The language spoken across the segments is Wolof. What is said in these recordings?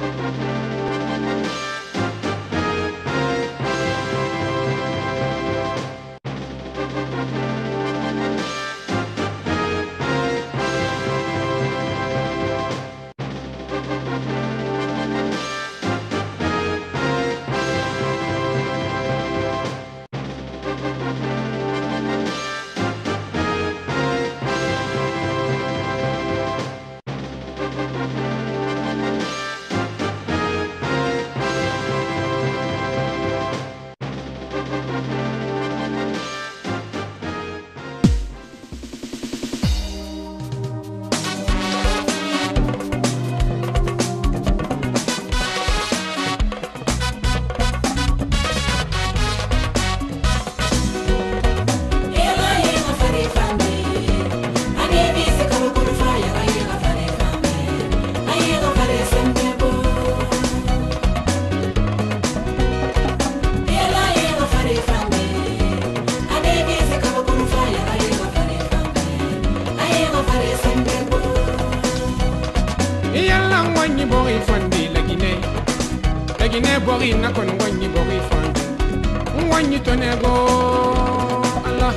Guinea bori na kon wanyi bori fan wanyi tonego Allah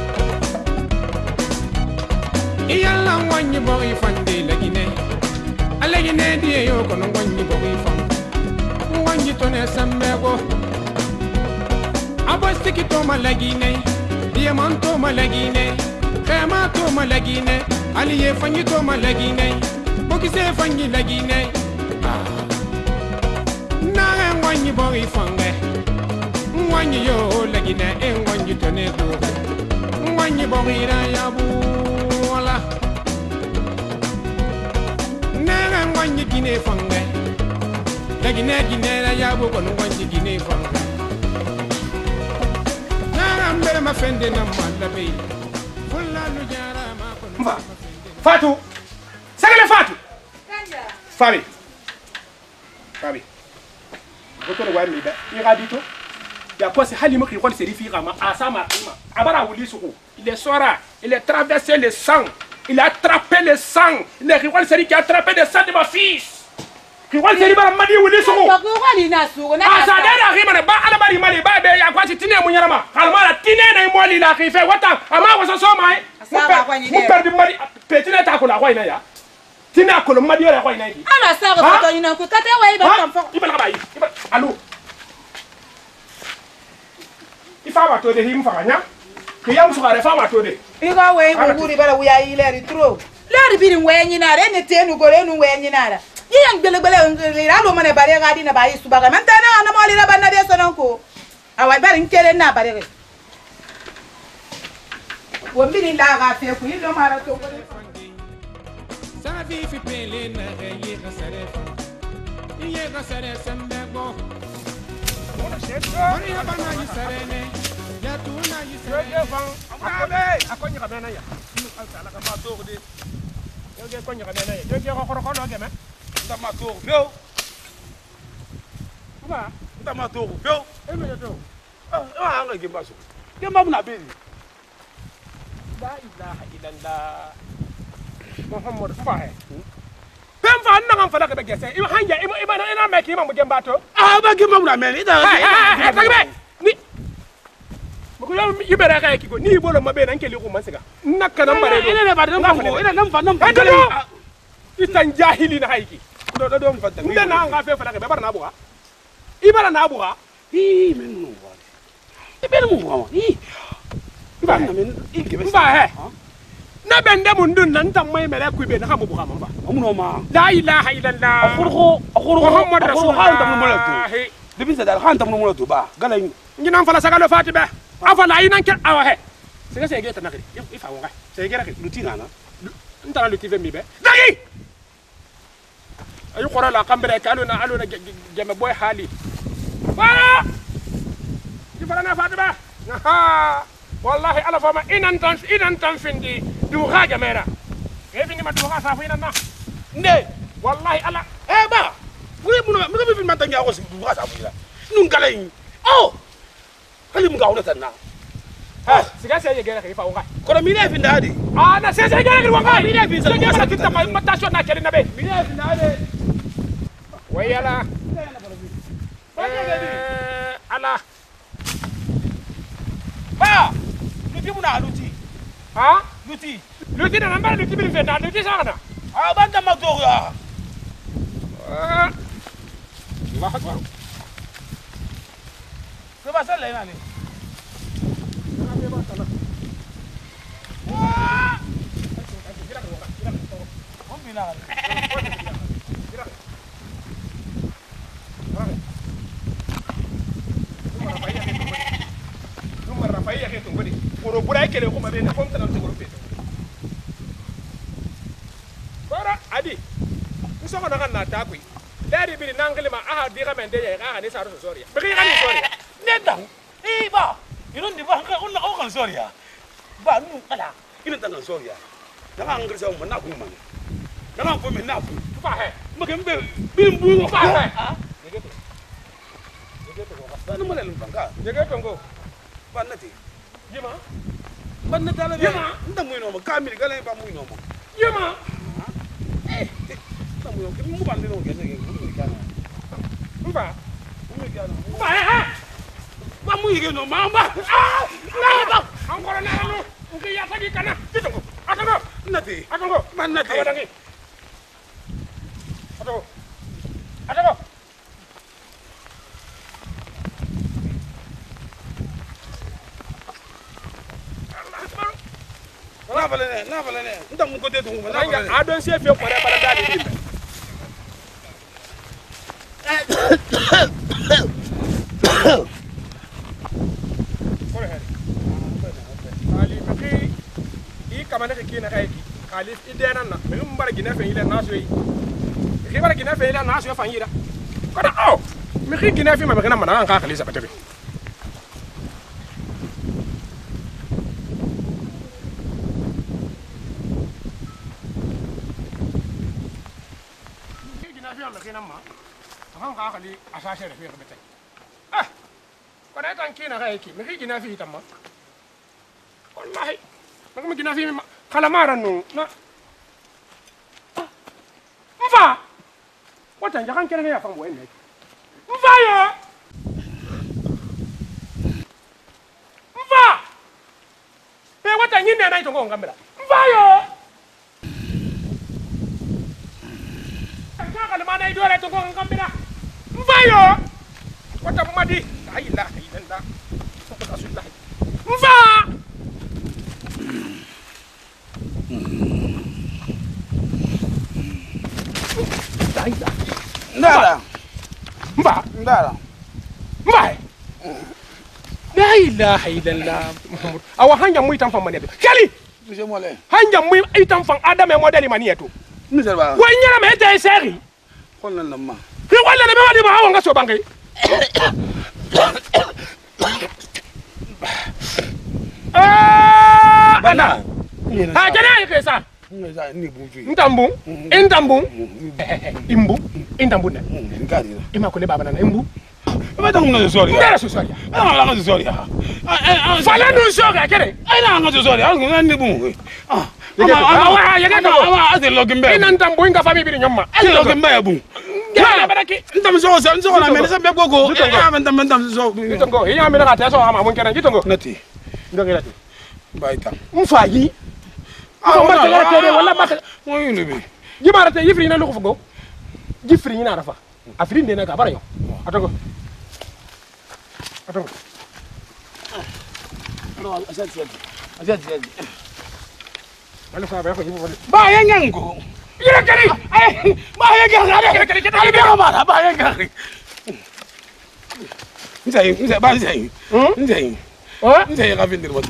iyalla wanyi bori fan de la Guinea ala Guinea die yo kon wanyi bori fan wanyi tone sambego abostiki to ma la Guinea diamant to ma la Guinea khama to ma la Guinea aliye fanyi to ma la Guinea bokise fanyi la Guinea wanyi bori fange wanyi yo lagina wanyi tonego wanyi bori ra yabu wala nara wanyi gine fange lagina gine ra yabu kon wanyi gine fange nara mbere ma fende na malabe fulla lu jara ma kon Fatou sagale Fatou Fabi Fabi Docteur Wami da iradito ya quoi c'est Halima qui se réfère à sa ma abara wuli suku il est sora il a traversé le sang il a attrapé le sang il est rival série qui a attrapé le sang de ma fils rival série ba madi wuli suku ko wali na suku na asa da rima ba ala bari mali ba be ya quoi c'est tine munyarama halma la tine na moli la rife wata ama waso so mai mu perdi mali petine ta ko la ko ina ya tina ko madi la ko ina yi ala sa ko to ina ko kate wa iba tam fo iba ba yi allo Ifama to de him fanya ke yam suka refa ma to de iga we nguri bala wuya ile ritro le biri we nyina re ne tenu gore nu we nyina ra yang gbelegbele ra lo mane bare ga di na ba yi subaga man tana na mo le ba na de sonon ko awai bari nkere na bare re wo mbiri la ga fe ku ilo mara to ko sa vi fi pele na ye ga sare fa ye ga sare sambego ona sheto ori abana yi sare ne ya tu na yi sare ye fan abe akonyi ka bena ya ala ka ma to de yo ge konyi ka bena ya yo ge ko ko no ge me nda ma to yo ba nda ma to yo e me to ah nga ge ba so ge ma na be la ilaha illallah Muhammad fahe pem fa na kan fala ka be gese ima hanja ima ina me ki ma mu gemba to ah ba ge ma mu na me ni da ta be ni ko yo yibere ka ki ko ni bolo ma be nan ke li ko masiga nakka nan bare do ina ba dan ko ina nan fa itan jahili na haiki do fa dan ina na nga fe fala ka be bar na buga ibara na buga hi men no wa ibere mu wa hi ba na men ikebe ba he na bende mundun nan tan mai mere ku be na ka buga ma ba amuno ma la ilaha illallah akhuru muhammad rasulullah han tam mo la to dibin sa dal han tam mo la to ba gala ngi nan fala sagalo fatiba afala ina ke awa he sega sega ta nakri ifa wonga sega rakri lutina na ntara lutive mi be dagi ayu qora la qambere kaluna aluna jama boy hali wala di fala na fatiba ha wallahi ala fama inan tan findi du ga jamera e findi ma du ga sa fina na nde wallahi ala ba wi mun mi ko fi man tan ya ko du ga sa fina nun galay oh kali mu gauna tanna ha siga sai yegere kai fa wonga ko mi ne fi ndadi na sai yegere kai wonga mi ne fi sai yegere kitta ma matasho na kere na be mi ne fi ndadi Bayala. Ala. Ba. Luti muna luti. Ha? Luti. Luti na nambara luti bil fenda luti sana. Ah banta magdo ya. Allah akbar. Coba sala ina ne. Adi, muso ko na takwi. Dari bini nanglima aha diga mende ya aha ni saru soria. Bagi kan soria. Nedang. Ba. Iron di ba ka unna o kan soria. Ba nu kala. Ina tangan soria. Danga angir sa mo na ku man. Danga ko men na ku. Fa he. Magembe bimbu ko Fa he. Ba nu malal banga. Jege tongo. Ba nati. Yema. Ba nati ala. Yema. Ndam mo no mo kamil gale ba mo no mo. Yema. Ndam mo ke mu ban no ke ne ke mu kana. Mba. Mu kana. Mba he. Ba mu yige no ma ba. Ah! Na ba. Angkoro na no. Uki ya tadi kana. Tongo. Atongo. Nati. Atongo. Ba nati. Awadangi. Atongo. Atongo. Na balene. Ndam mo ko de tungu na balene. Adon se fe ko re bala dali ni. Ali maki I kamane ke kina kai kali idena na me mbara gina fe ile na so yi. Ke bara gina fe ile na so fa yira. Kada oh. Me ki gina fe ma kana mana ka kali sa batebe. Ka kali asase da fiye bete ah kana tan kina ga yake me gina fi tamma wallahi maka gina fi kala maran no na mfa wata njakan kene ya fambo ene mfa yo mfa be wata nyinde na itongo ngambira mfa yo kala mana idole tongo ngambira Mvayo! Wata mumadi! La ilaha illallah. Rasulullah. Mva! La ilaha. Ndala. Mva! Ndala. Mva! La ilaha illallah. Muhammad. Awa hanja mu itam fam manebe. Kali! Je mole. Hanja mu itam fam Adam e modeli manieto. Misal ba. Wa nyara me tay seri. Xol nan ma. Ki wala ne ma di ma nga so bangay. Ana. Ha jana ke sa. Ni buju. Ntambu. Intambu. Imbu. Intambu ne. Ngadi. Ima ko ne baba na imbu. Ba ta ngona sori. Ndara so sori. Ala ngona sori. Fala nu so ga kere. Ai na ngona sori. Ngona ni bu. Ah. Awa ya ga ko. Awa ade logimbe. Ina ntambu inga fami bi nyoma. Ade logimbe bu. Ya baraki. Ndam so na me sa be gogo. Ndam so. Jitongo. Iya me na ta so ama mun kere jitongo. Nati. Ndogira ti. Baita. Mfayi. Wala ba tere wala ba. Mo yulu bi. Jibara te yifri na lu ko fugo. Jifri na rafa. Afri ndena ka bara yo. Atongo. Atongo. No, asati. Wala fa ba ko yibo wala. Ba yango. Ira kari. Ay, ba yango. Ali be ko mara ba yango. Nzai ba nzai. Nzai. Oh? Nzai ka vindir moto.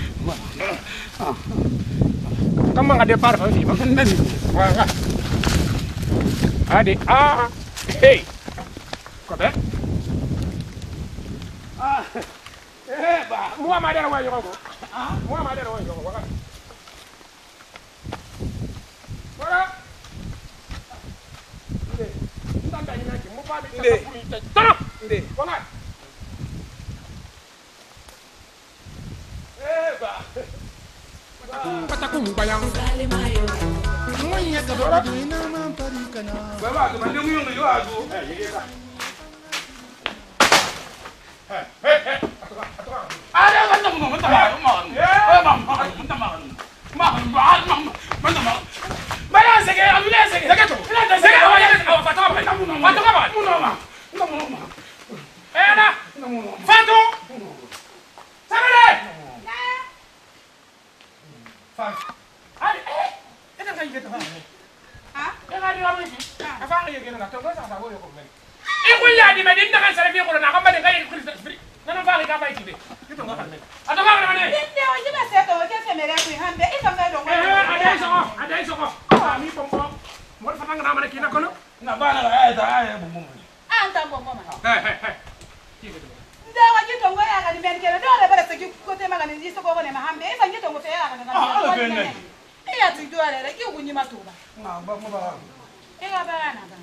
Kamu nggak depar kan sih? Ndani. Wah. Ade. Hey. Kode? Ba. Mua madera wa yo ko. Mua madera wa yo ko. Wala. Inde. Ndanda ina ki mu ba bi ta ku ita. Tara. Inde. Wala. Ba. Patakum bayang. Moya kadora dina man parika. kana baba to mande mu yongo yo azu yega ada kan mu manta ma baya sege amule sege sege to sege awaya fatama ena fatu sabale fatu ali ena kan yeta ha ena di ramu afa yega na to go sa go yo ko men ikun ya di medin da kan sare fi ko na kan ba de kai kuri nana fa ka ba tibe kito nga kan men ato nga na ne nde o jiba seto o ke semere ku hambe ito nga do adai soko mi pompo mo fa nga na kina kono na bana la ay bumbu anta bongo ma he nde wa jito ngo ya ga di men kele do le bare se ko te magani ji so ko ne ma hambe ifa jito ngo fe ya ga na iya tu do ale ki ku nyima tuba na ba mo ba e ga ba na ba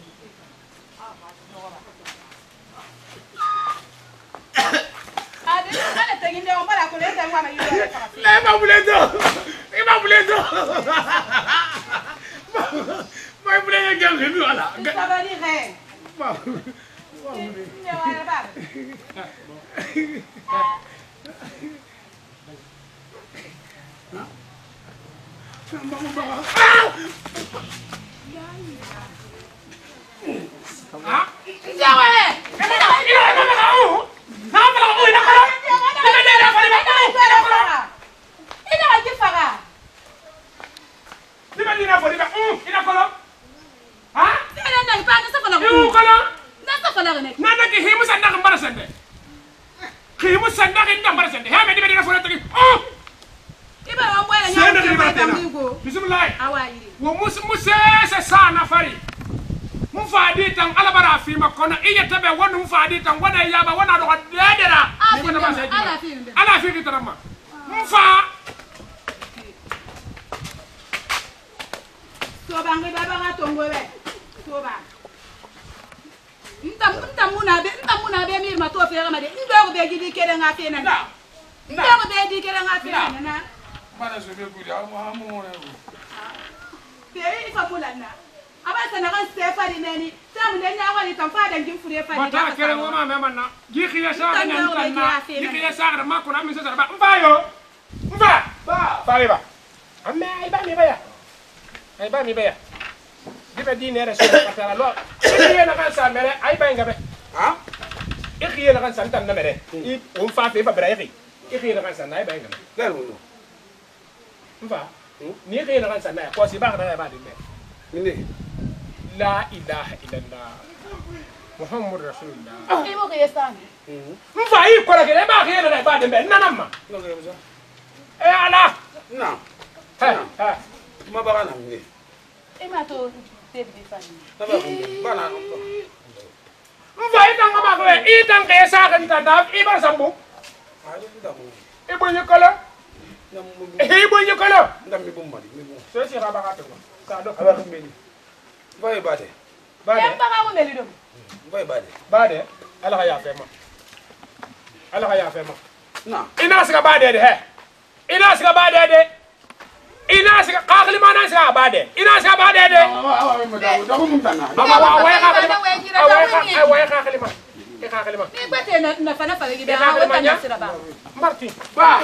ade ana teginde o mara ko le ta ngwa ma yu le ma buledo e ma buledo ma buledo gang he mi wala sabari he ma ne wa ba tang wana yaba wana do dedera ala fi kitarama mfa to bangi baba ga tongo be to ba ntam muna be mir ma to fe ma de ndo be gidi kere nga fe na ndo be di kere nga fe na bana so be ku ya mo ne pe ifa bulana abasa na kan sefa ni neni tamu ne nya wani tamfa da jin fure fa ni bata kere ngoma me manna gi khiya sa nya tanna gi khiya sa ma ko na mi sa ba mfa yo mfa ba ba amma ai ba mi ba ya ai ba mi ba ya dibe di ne reso ka tara lo gi na kan sa mere ai ba ngabe ha gi na kan sa tan na mere I on fa fe ba bra gi na kan sa na ai ba ngabe la no mfa ni gi na kan sa na ko si ba na ba di me ni La ilaha illallah Muhammad Rasulullah. Imo ke yesani. Mfa yi kola ke ba ke na ba de be nanamma. no ke musa Ala. na Ha. ma ba na ni Ema to te bi fani. na ba na Mfa yi tanga ma ko I tanga ke sa kan ta da I ba sambu. ay da mo I bo ni kola. na mo I bo ni kola. ndam mi bum mali mi bum So si ba ka to. Sa do aba ka mbeni. vai bate Ba Em de. ba ga mo meli do. vai bate Ba de. Ala ya fe ma. Ala ya fe ma. na Ina siga ba de he. Ina siga ba de. Ina siga kakli ma na siga ba de. Ina siga ba de. da mo mum tanga Awai kakli ma. E kakli ma. Ni bete na fana fa gi be ha wata na sira ba. Martin. ba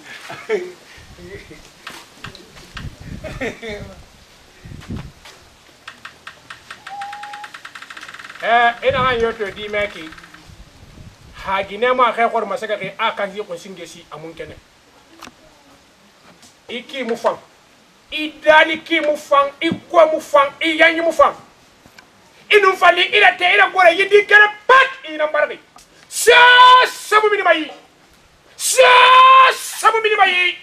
Ina han yoto di meki. Hagine ma kai kwar masaka kai akan yi ko singe si amun kene. Iki mu fang. Idani ki mu fang, ikwa mu fang, iyanyi mu fang. Inu fali ila te ila gore yidi kere pat ina mbarbi. Sabu mini bayi. Sabu mini bayi.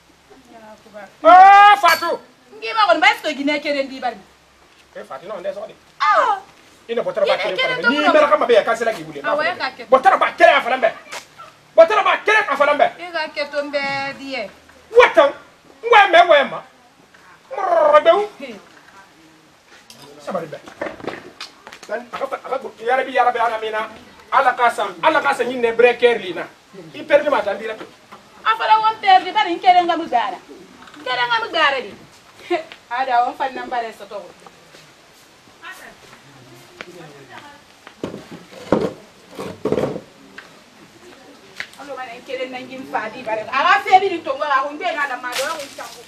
Ah, Fatu. Ngi ma ko mbas ko gine kere ndi bari. Fatu no nde so di. Ah. Ina botara ba kere Kere ni mera kama be ka sela gibule. Awai ka ke. Botara ba kere afalambe. Botara ba kere afalambe. E ga ke to mbe die. Watan wema mrabeu sabari be dan aka ya rabbi ana mina ala kasa nyine breaker lina I perdi ma tan dira Afala won perdi bari kere ngamu gara. Kere ngamu gara di. Ada won fan nambare so to. Alo mana kelen nangin fadi bare. Aga febi ni tongo la hunde na da mado la untango.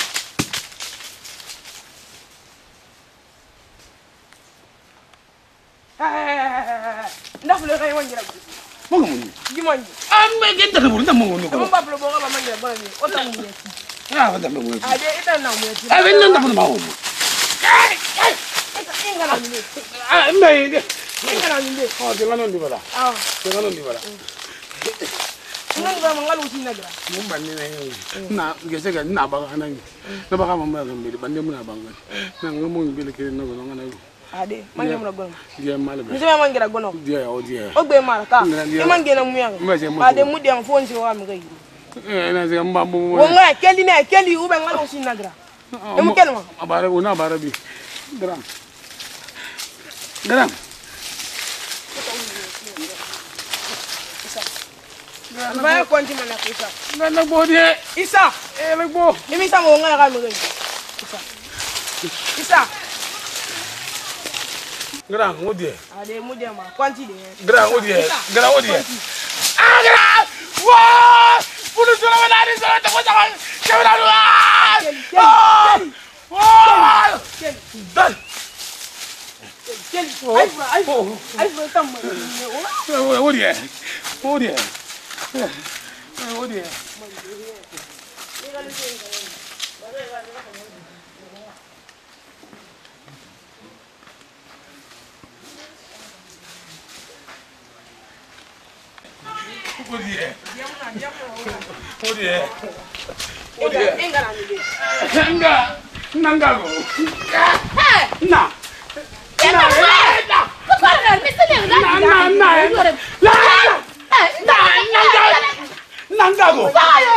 Ndax le kay wonjira. Mo ngi Gimoñ. amma genta ko nda mo ngi ko Mo bablo bo ba mangira bo ni. O tan mu yeti. ah wa da mo ngi Ade ita na mu yeti. ah ben nda ma ho Ingala ni. ah mai Ingala ni. oh de ngano ndi bala Ah. de ngano ndi bala Ngan ba mangalu sinagra. mo banni na gese ga na ba kana ni na ba ka mama ga mbili bande mo na ba ngani na ngamo ngi bele kire na go ngana go Ade mangira mo gono. dia malabe Ni sama mangira gono. dia o dia Ogbe mara ka. Ni mangira mu yanga. Ade mu dem fonsi wa mi ga yi. na se mba mo Wonga keli ne keli ube ngalu sinagra. Emu kelma. abare una abare bi gram gram Ba konti mana kusa. na bo dia Isa. na bo Imi sa mo nga ka mi ga yi. Isa. Isa. gram o dia Ade mu dem ma konti de. gram o dia gram o dia ah gram wa pulu sura wala ni sura ta ko ta ka wala wa dan Keli. Ai fura tam ma. o dia o dia o dia Ingala ni. Nanga go. Na. Nanga go.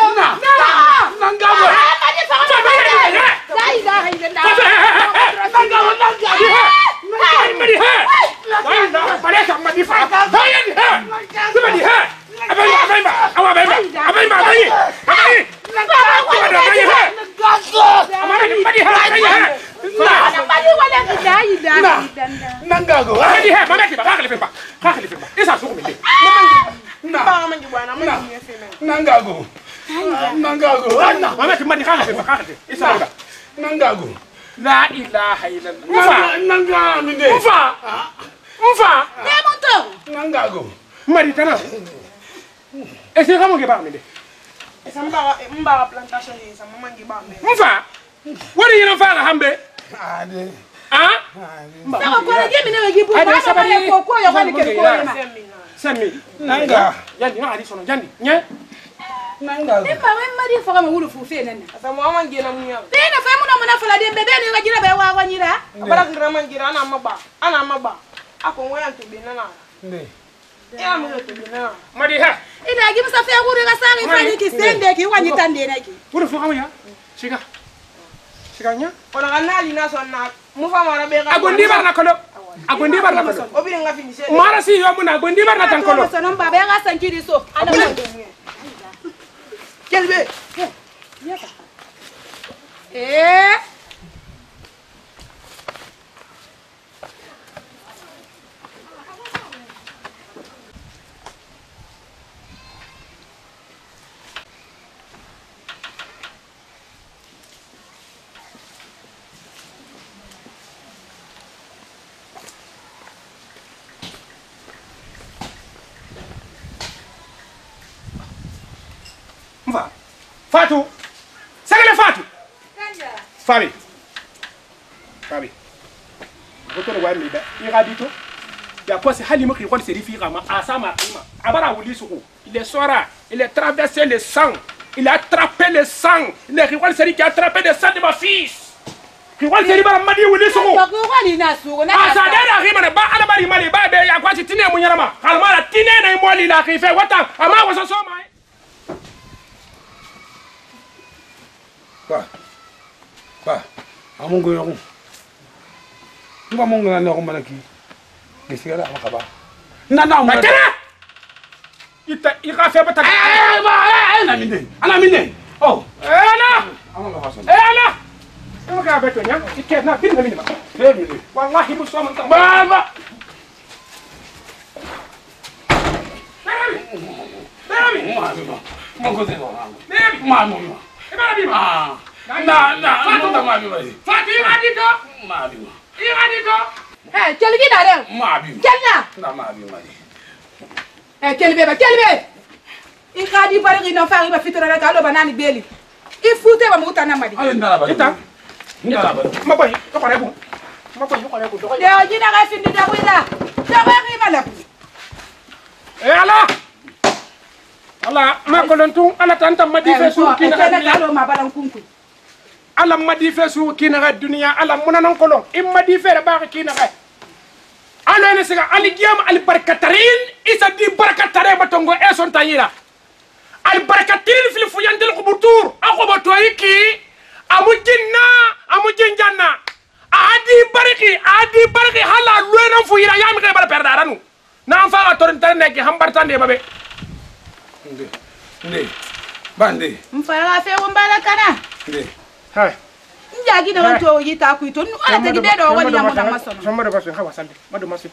Nangago. Hadi ha, mama kiba, kakali pemba. Kakali pemba. Isa suku mende. Ba mangi bwana mangi ni feme. Nangago. Nangago. Mama kiba ni kakali pemba, kakali. Isa manga. Nangago. La ilaha illallah. Ufa. Nanga minde. Ufa. Ufa. Nemoto. Nangago. Mari tana. Ese kamo ke ba mende. Esa mba plantation ni esa mangi ba me. Ufa. Wani yino fa ga hambe. Ade. Ah? Sako ko je mi ne we gibu. Ba ba ko ko yo kwani ke ko na. Sami. Nanga. Yandi na ali sono jandi. Nya. Nangago. Nimba we mari fo ga ma wulu fu fe nana. Asa mo amangira mu yawo. Be na fa mu na mu na fala de be be ni ga jira be wa wa nyira. Abara ngira mangira ana maba. Ako ngoya to be nana. Ne. Ya mu to be nana. Mari ha. Ina gi musa fe guru ga sami fa ni ki sende ki wa nyita ndena ki. Wuro fu kamo ya. Shiga. Shiga nya. Ona kanali na sonna mu fa mara be ga. Agondi barna kono. Agondi barna kono. Obiri nga fini se. Mara si yo muna agondi barna tan kono. So non ba be ga sankiri so. Ana ma de mu. Kelbe. Mva. Fatu. Sagale Fatu. Fabi. Fabi. Goto ne wari da. Ira bito. Ya quoi c'est Halima qui croit c'est rifira ma asama ima. Abara wuli suku. Il est sora, il est traversé le sang. Il a attrapé le sang. Il est Riwan Seri qui a attrapé le sang de ma fils. Riwan Seri bara madi wuli suku. Ko ko ni na su na. Asa dara rima na ba ala bari mali ba be ya kwa tine mu nyarama. Kalmara tine na imoli la kife wata. Ama waso so mai. Ba. Amungo yo. Ngwa mungo na ko malaki. Gesigala makaba. Na mo. Makara. Ika fe bata. Ana minde. Oh. Ana. Amanga faso. Ana. Ema ka beto nya. Ike na bin na minima. Te minde. Wallahi muso man ta. Baba. Baby. Mongo te no. Baby. Mami. Baby. Ah. Na mami bari. Fatu ngadi to. Mami. Ngadi to. Eh, kelbi na re. Mami. Kelna. Na mami bari. Eh, kelbe. I khadi bari ina fa ri ba fitara ra ka lo banani beli. I fute ba muta na madi. Ay ndala bari. Ita. Ndala bari. Makoy, ko kare ko. Makoy, ko kare ko. Yo jina ga findi da wina. Da ba ri mala. Ala. Ala, ma ko don tun ala tanta madi fe su kina ka lo ma balan kunku. Ala madi fe su kina ga dunia ala munanan kolon. Im madi fe ba kina ga. Ala ne siga ali giyam al barakatarin isa di barakatare batongo e son tayira. Al barakatarin fil fuyandil qubutur. Ako bato yiki amu jinjanna. Adi bariki hala luena fuyira yam ke bar perdaranu. Na fa torin nek hambartande babe. Nde. Bande. Mfara fe wombala kana. Nde. Hai. Njagi na wanto yita ku to ala te gide do wali yamu na masono. Somado baso hawa sande. Mado maso.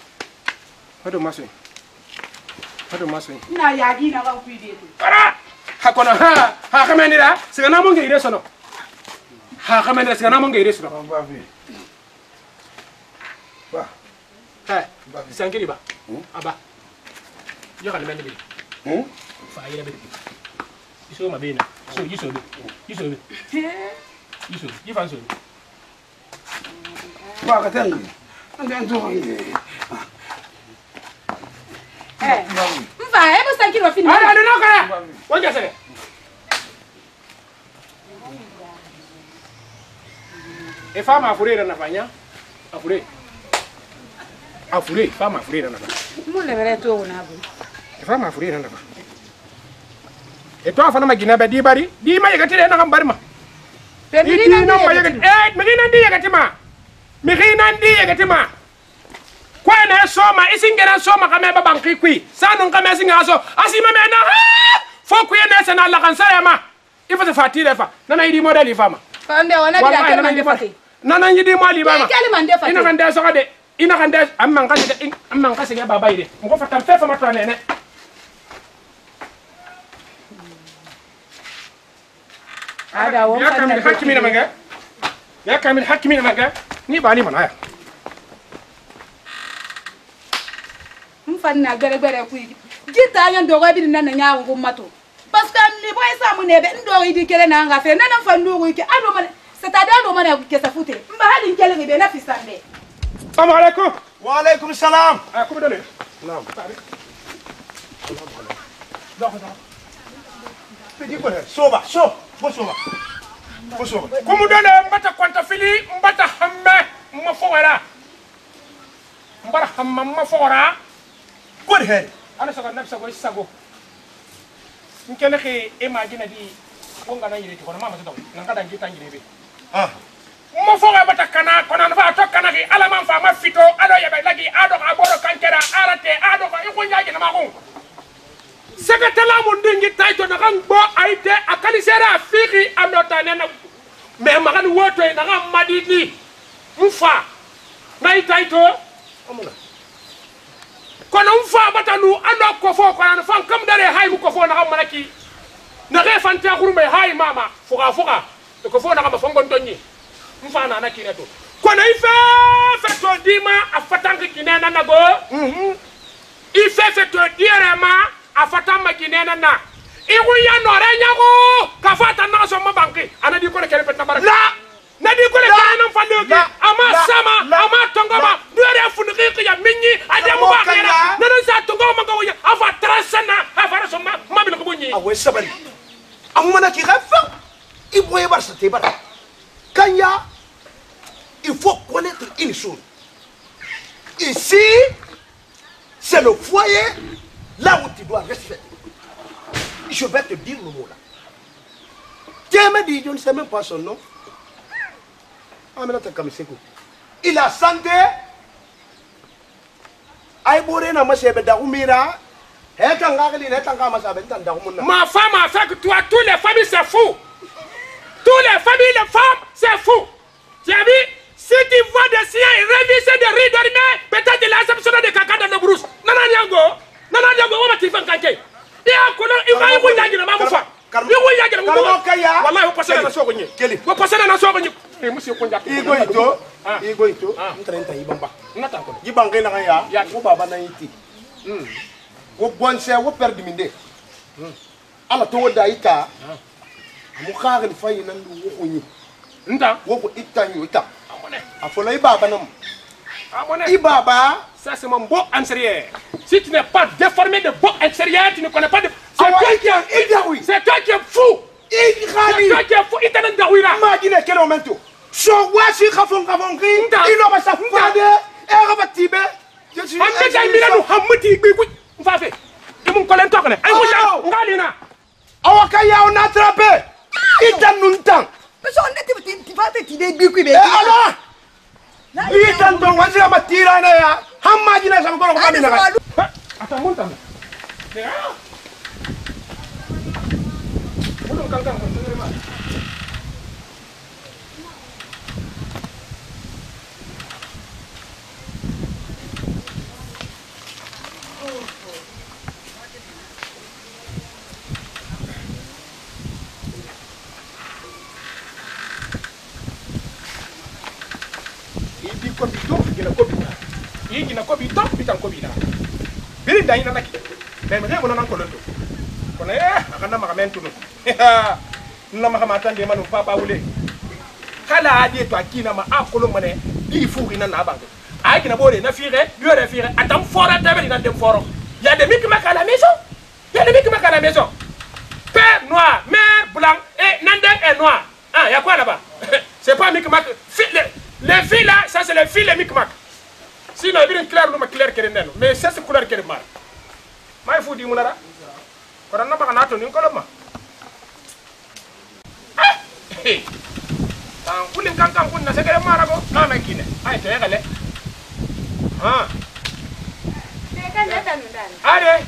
Ina yagi na wa ku ide to. Para. Hakona ha kamendira. Siga na monge ire sono. Ha kamendira siga na monge ire sono. Ba fi. Ba. Hai. Sankiri ba. Aba. Yo kan mendi bi. Fa ire bi. Iso ma bena. So yiso bi. Yifan so. Ba ka tangi. Ndan to ngi. Mfa ebo sankiri wa fini. Ada no kaya. Wanja sere. E fama afurira na fanya. Afure, fama afurira na. Mule bere to na bu. E fama afurira na. E to afana magina be di bari. Di ma yegati na gambar ma. Pemiri na ma yegati. Magina ndi yegati ma. Kwa na soma isingera soma kama baba nkikwi. Sanu kama singa so. Asima me na. Fo ku yena sana la kansara ma. Ifa se fatire fa. Nana idi model ifama. Pande wana bi akela mande fati. Nana idi mali bama. Akela mande fati. Ina kande so kade. Ina kande amman kasi ga baba ide. Mko fatan fefa matwa nene. Ada wo kan na hakimi na manga. Ya kamil hakimi na manga. Ni bali mana ya. Mfanna gare ku gita yan dogo bi nan nya ngo mato parce que li boy sa mu nebe ndo idi kele na nga fe nan fandu ko ki ado man c'est-à-dire ado man ke sa fute mba halin kele be na fisambe. Assalamu alaikum. Wa alaikum salam. Kuma dole. Naam. Pedi ko Soba, bo soba. Kuma dole mbata kwanta fili mbata hamme mafora. Mbara hamma mafora. Good head. Ana saka nafsa ko isago. Nkele ke imagine di wonga na yiri ko na mama to nan kada ngita ngire be. Mo foga bata kana kona na to kana ki ala man fa ma fito ado yabe lagi ado aboro kankera arate ado ko iko nyaji na mako. Saka tala mo ndingi taito na kan bo aite akali sera afiki amota na me magan woto na kan madidi. Mfa. Na itaito amuna. Kono mfa batanu ando kofo kono fan kam dare hay mu kofo na kam manaki na re fan ta khurumbe hay mama fuga to kofo na kam fongon tonni mfa na nakire to kono ife to dima afatangi kinena na go ife to direma afatama kinena na iwu ya no re nyago kafata na so mabanki ana di ko le kele pet na baraka na di ko le kana fandoki ama sama ama tongoma duere funiki ya minyi adamu ba kera na sa tongoma ko ya afa trasana afa so ma bi ko bunyi Awe sabari. Amana ki rafa. Iboye barsa te bara. Kanya, il faut connaître une chose. Ici, c'est le foyer là où tu dois respecter. Je vais te dire le mot là. Tu me dis, je ne sais même pas son nom. Il a santé. Aïbouré n'a pas sébe d'Aoumira. Ma femme a fait que toi, toutes les familles, c'est fou. Toutes les familles, les femmes, c'est fou. Tu as vu? Si tu vois des siens réviser des riz dormir, peut-être il a accepté de caca dans le brousse. Non, on va t'y faire caca. ma ko yaji na ma ko fa ni ko yaji na ko wallahi ko pasana na soko nyi ko pasana na soko nyi e musi ko njak igo ito ntrenta ibamba nata ko yibange na ya ko baba na yiti wo bonse wo perdi minde ala to woda ita mu xagal fay nan wo ko nyi nta wo ko itanyu ita amone afola ibaba nam amone ibaba ça c'est mon beau extérieur si tu n'es pas déformé de beau extérieur tu ne connais pas de c'est toi qui es idawi c'est toi qui es fou c'est toi qui es fou itana dawira imagine quel momento so wasi khafon ki ino ba sa fade e ga tibe je suis ande jay mi lanu hamati gbe ku fa fe e mun ko len tok ne ay ko ja ngalina awaka ya on attraper itan nun tan mais on était tu vas te tirer gbe ku be alors itan don wasi ma tira na ya hamma jina sam ko ba mina ga ata mun tan mun kan kan ko ma gina ko bi top bitan ko bi na biri dai na naki be me mo nan ko londo kono akana maka mentu no na maka matande manu papa wule kala adi to akina ma akolo mane di furi na bango ay kina bore na fire yore fire atam fora tabe na dem foro y a des micmacs à la maison y a des micmacs à la maison père noir mère blanc et nandeng est noir ah y a quoi là-bas c'est pas micmac les filles là ça c'est les filles les micmacs. Sinon, il y a une claire claire qui est là. Mais c'est cette couleur qui est mal. Mais il faut dire que quand on a pas un ni colomba. Quand vous voulez quand vous n'avez pas marago, non mais qui n'est. Ah, c'est elle. Ah. Allez.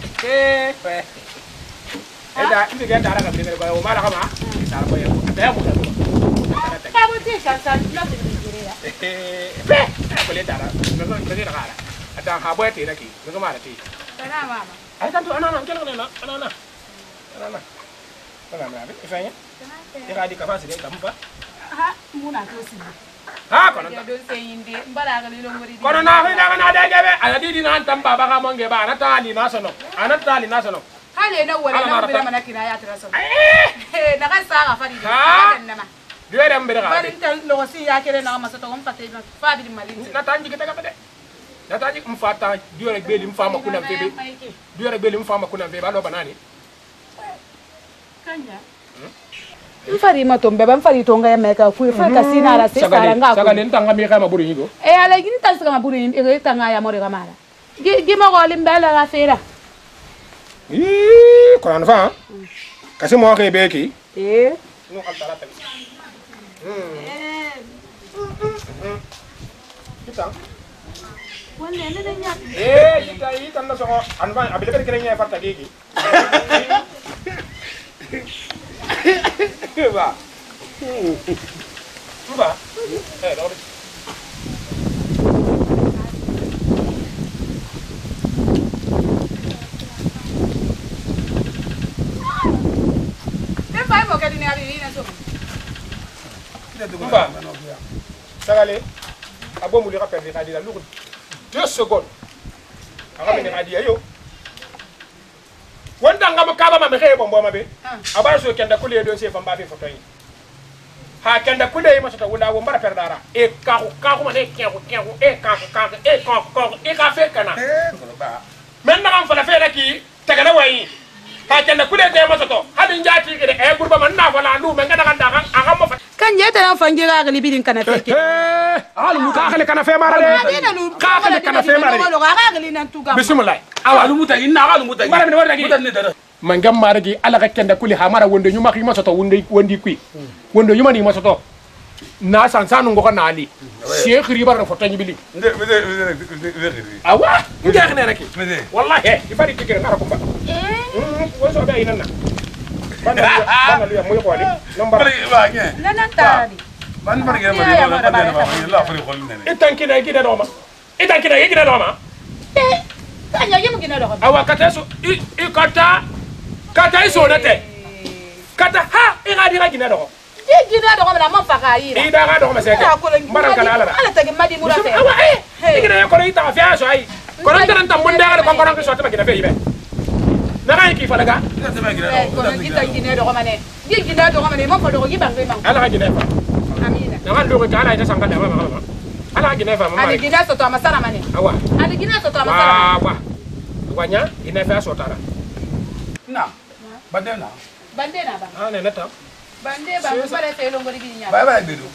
Eda, ini dia cara kami dengan kau marah kama. Cara kau yang, ada apa kau? Kamu sih sangat lagi begini ya. Aku lihat cara, memang begini nak ada. Ada habo itu lagi, memang mana ti? Kenapa? Ada tentu anak-anak, anak-anak. Kenapa? Ifanya? Dia ada kapan sih? Kamu apa? Muna tu sih. Kono. Ya don seyindi, mbara kali lo ngori. Kono na ada jabe. Ada di hantam baba kamu ngeba, anak tali nasono. Hale na wala na bila mana kina ya traso. Na kan sa fadi. Na. Dua dem beda ka. Bari tan lo si ya kere na maso to pate na fadi malin. Na tanji kita kapede. Na tanji mfata dua rek beli mfama kuna bebe. Dua rek beli mfama kuna bebe alo banani. Kanya. Mfari matombe ba mfari tonga ya meka ku fa kasina ala se sara nga ko. Saga nentanga mi kama buru yigo. Ala gini tan saka buru yin e tanga ya more kamara. Gi ma ko limbala la fera. Kono fa. Kasi mo ke beki. No kal tala. Kita. Wala na nya. Kita ikan na so anban abile ka kirenya farta gigi. Ba. Ba. Dawdi. Vai mo ka dinari na so. Mba. Sagale. Abo muli ka perdre ka dila lugu. 2 secondes. Aga me ngadi ayo. Wanda ngam ka ba ma me xey bombo ma be. Aba so kenda kule do se famba be fotoy. Ha kenda kule ma so to wala wo mbara perdara. E ka ko ma ne kenko e ka e ka fe kana. Men na ngam fa la fe la ki tagana wayi. Ha kenda kule de ma so to. Hadin jati ide e gurba man na wala lu me ngada kan da aga ma kan yeta na fangira gali bidin kana feke alu muta khale kana fe mara de ka khale kana fe mara de ga gali nan tuga bismillah alu muta inna alu muta mara min warda gi muta ne dara man gam mara gi ala ka kenda kuli ha mara wonde nyuma khima soto wondi kui wondo nyuma ni ma soto na san sanu ngoko na ali cheikh ribar foto nyibili awa ngi khne raki wallahi ifari tikere ngara ko ba wo so da inana bana lu ya moy ko ali number nanan tari man man ga ma la fari xol ne itanki na gida doma kanya yemu gina do awa kata so i kata kata iso nate kata ha iradi ga gina do gina do ngala man fakaira ida ga do maseke mbaran kana ala tagi madi murate awa igina ko ita fa so ai ko ran tan tambon da ko ko so ta gina be ibe na ga ki falaga ko kita gina do mane gina do mane man fa do gi bangé man ala ga gina fa amina na ga do ko ala ita sanga da ma ala gina fa mama ani gina so to amasara mane awa ani gina so to amasara awa wanya gina fa so tara na badena bande na ba ah ne nata bande ba ko bare te lo ngori ginya bye bye bedu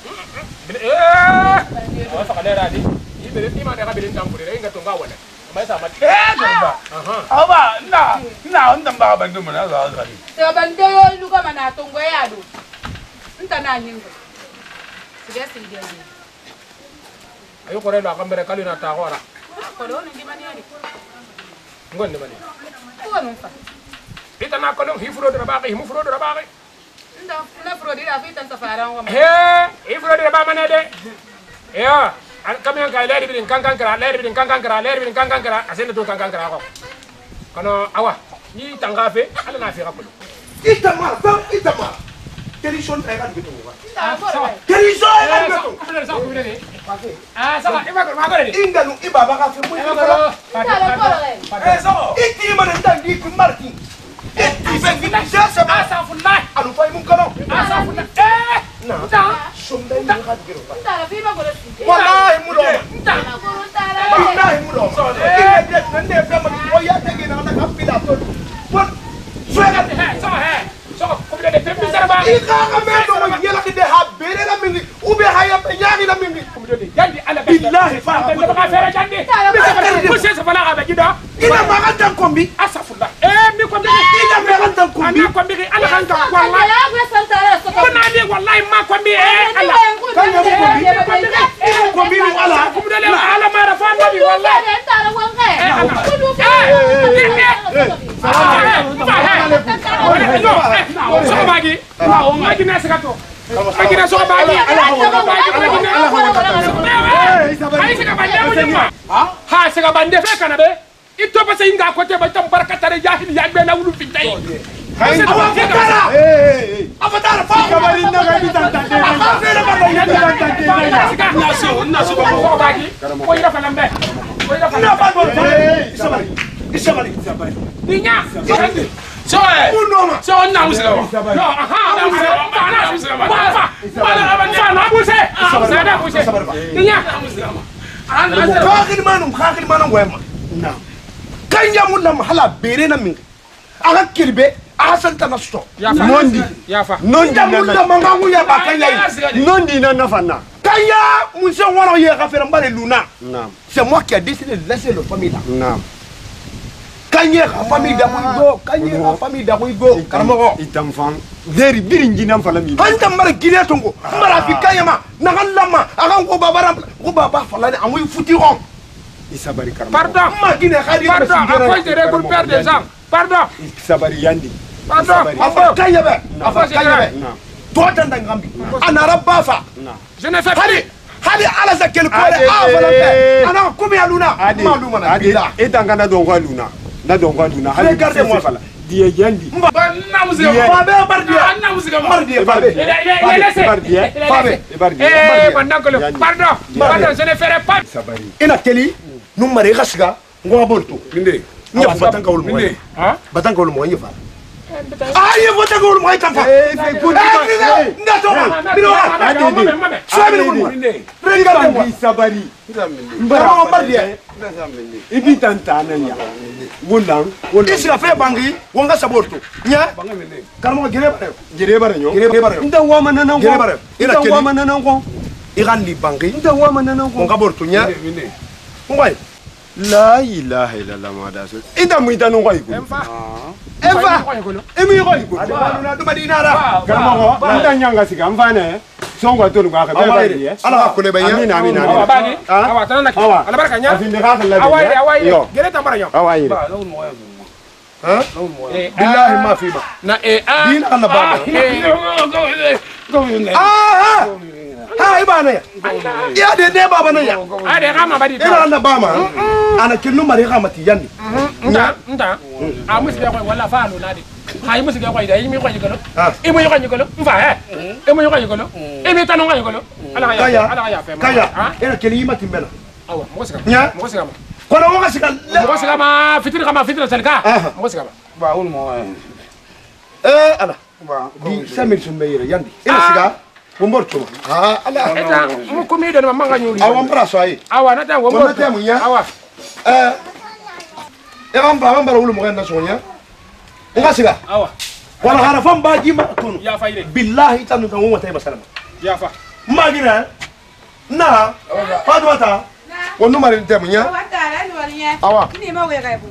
wa fa kana radi ibere ni ma da ga bilin tan kure inga to ga wala mai sa mati ba aba na on dan ba bandu mana za ga ni to bande lu ko mana to ngwe ya do nta na nyingo siga siga ayo kore lo akambere kali na ta hora ko do ngi mani ari ngonde mani ko non fa ita na ko hi furo de baaqi himu furo de baaqi nda na furo di afi tan safara ngom he hi furo de ba mane de ya an kam yan kay leeri bidin kankan kara leeri bidin kankan kara leeri bidin kankan kara asende to kankan kara ko kono awa ni tanga fe ala na fi rakulu itama télévision ay kan bitu wa nda ko re télévision ay kan bitu ko le sa ko bidene ah sa iba ko ma ko de ingalu ibaba ka fi mu iba ko nda ko re so iti man ndangi ku marti iti ben gina jasa ba asafullah alu fay mun kono asafullah na ta sombe ni ka giro ba nda la fi ma ko re wallahi mu do nda ko nda la wallahi mu do so ite de nde fe ma o ya te gina na ka pila to won suega so ko bidene te mi sara ba ika ka me do ma yela ki de ha bere la mingi ube ha ya nyaagi la mingi ko bidene yandi ala billahi fa ko ba fere jandi ko se sa fala ga gida ina ma ga tan kombi asafullah mi ko bidene ina ma ga tan kombi ana ko bidene ala kan ka wallahi ya ko santara so ko na ni wallahi ma ko bi ala kan ya ko kombi ni ala ko bidene ala ma rafa nabi wallahi nda la wonge ko du so bagi bagi na sakato bagi na so bagi ay saka bande mo nyuma ha saka bande fe kana be ito ba sai nga ko te ba tam barakatare jahil ya be lawlu fi tay afatara fa kabari na ga bitan tan de na so ko bagi ko ira fa lambe ko ira fa na ba bo isabari dinya so unoma so na musila wa no aha na musila na buse sada buse dinya khakir manum wema na kanya mulam hala bere na mingi aga kirbe aga santa na sto nondi yafa nondi mulam mangangu ya bakanya nondi na fanna kanya munse wala ye khafera mbale luna naam c'est moi qui a décidé de laisser le famille là naam kanya ka famille da go kanya ka famille da go karamo itam fan deri birin jinam fala mi hanta mara gine tongo mara fi kanya ma na lama aga ko baba fala ni amoy futi ron isabari karamo pardon ma gine khadi pardon à cause des règles pour perdre des gens pardon isabari yandi pardon afa kanya be to tanda ngambi ana rabba je ne fais pas hadi ala za kel ko fala be ana kumi aluna maluma na bila etangana don kwa luna na don kwa luna hali garde moi fala die yandi na musika babe bardia na musika bardia babe pardon je ne ferai pas isabari ina teli numare khasga ngo bolto minde nya batanga wol mo ha batanga wol mo nyifa aye batanga wol mo ay tampa fe kundi ndato bino sabi mo regarde moi isabari mbara bardia ibi tantana nya wondan isra fe bangi wonga saborto nya karmo jere bare nyo nda wama nanan ko ina nda wama nanan ko igandi bangi nda wama nanan ko wonga borto nya ngwai la ilaha illallah madasul ida mu ita nungwa iko emfa emi ko iko aduna duma dinara karama ko nda nyanga siga mfane songo to ngwa ka bari ala ko le baye amin bagi awa tanana ki ala baraka nya afinde ka khalla awai gere tambara nyo awai ha billahi ma fi ba na din ala ba ha ibana ya de baba na ya ade kama badi ina ala ba ma ana kinu mari kama ti yandi nda a musbe ko wala fa no nadi Hai musi ga kwai da imi kwai golo. Imo yo kwai golo. Mfa he. Imo yo kwai golo. Imi tanu kwai golo. Ala ya fe. Kaya. Era keli yima timbela. Awa, mo siga. Nya? Mo siga. Kono mo siga. Mo siga ma fitira salka. Mo siga. Ba ul mo. Ala. Ba. Di samir sumbe yere yandi. Ina siga. Wombor chuma. Ala. Eta mo kumi do ma nga nyuri. Awa mbra so ai. Awa na ta wombor. Mo na mu nya. Awa. Mbra ulu mo ngenda so nya. Nga siga. Awa. Wala hana fam ba jima tunu. Ya fa ire. Billahi tanu kan woma tay masalama. Ya fa. Magina. Na. Fadu wata. Wonu mari ntemu nya. Wata ni walinya. Awa. Ni mo we kai bu.